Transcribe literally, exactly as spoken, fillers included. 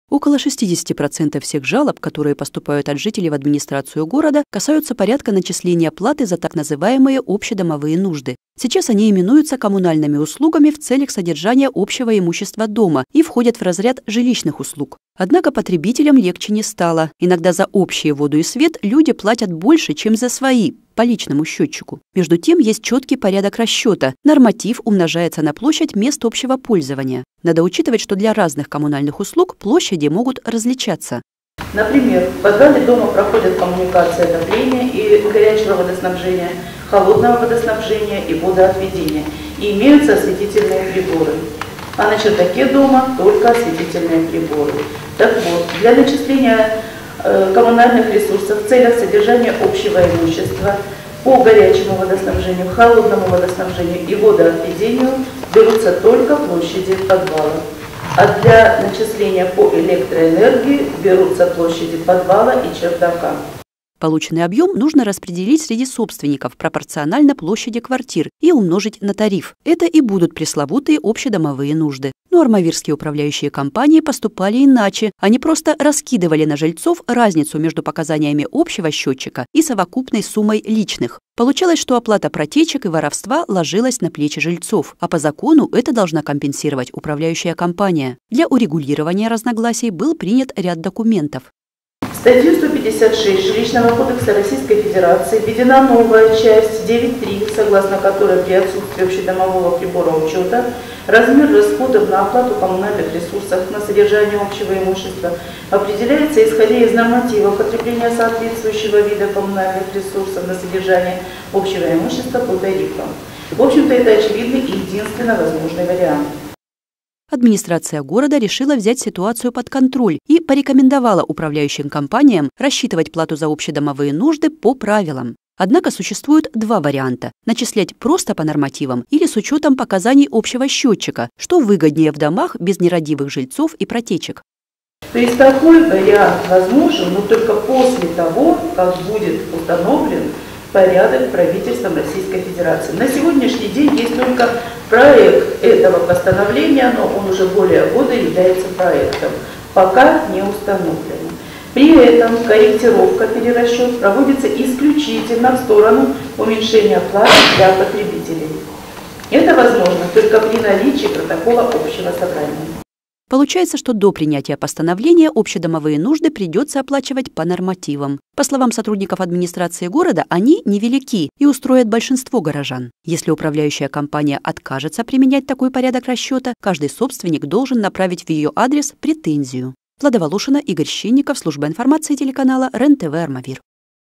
Около шестидесяти процентов всех жалоб, которые поступают от жителей в администрацию города, касаются порядка начисления платы за так называемые общедомовые нужды. Сейчас они именуются коммунальными услугами в целях содержания общего имущества дома и входят в разряд жилищных услуг. Однако потребителям легче не стало. Иногда за общие воду и свет люди платят больше, чем за свои, по личному счетчику. Между тем, есть четкий порядок расчета. Норматив умножается на площадь мест общего пользования. Надо учитывать, что для разных коммунальных услуг площади могут различаться. Например, в подвале дома проходят коммуникации отопления и горячего водоснабжения, холодного водоснабжения и водоотведения, и имеются осветительные приборы. А на чердаке дома только осветительные приборы. Так вот, для начисления э, коммунальных ресурсов в целях содержания общего имущества по горячему водоснабжению, холодному водоснабжению и водоотведению берутся только площади подвала. А для начисления по электроэнергии берутся площади подвала и чердака. Полученный объем нужно распределить среди собственников пропорционально площади квартир и умножить на тариф. Это и будут пресловутые общедомовые нужды. Но армавирские управляющие компании поступали иначе. Они просто раскидывали на жильцов разницу между показаниями общего счетчика и совокупной суммой личных. Получалось, что оплата протечек и воровства ложилась на плечи жильцов, а по закону это должна компенсировать управляющая компания. Для урегулирования разногласий был принят ряд документов. В статью сто пятьдесят шесть Жилищного кодекса Российской Федерации введена новая часть девять точка три, согласно которой при отсутствии общедомового прибора учета размер расходов на оплату коммунальных ресурсов на содержание общего имущества определяется исходя из норматива потребления соответствующего вида коммунальных ресурсов на содержание общего имущества по тарифам. В общем-то, это очевидный и единственно возможный вариант. Администрация города решила взять ситуацию под контроль и порекомендовала управляющим компаниям рассчитывать плату за общедомовые нужды по правилам. Однако существует два варианта – начислять просто по нормативам или с учетом показаний общего счетчика, что выгоднее в домах без нерадивых жильцов и протечек. То есть такой вариант возможен, но только после того, как будет установлен порядок правительством Российской Федерации. На сегодняшний день есть только проект этого постановления, но он уже более года является проектом, пока не установлен. При этом корректировка, перерасчет проводится исключительно в сторону уменьшения платы для потребителей. Это возможно только при наличии протокола общего собрания. Получается, что до принятия постановления общедомовые нужды придется оплачивать по нормативам. По словам сотрудников администрации города, они невелики и устроят большинство горожан. Если управляющая компания откажется применять такой порядок расчета, каждый собственник должен направить в ее адрес претензию. Влада Волошина, Игорь Щенников, служба информации телеканала РЕН-ТВ «Армавир».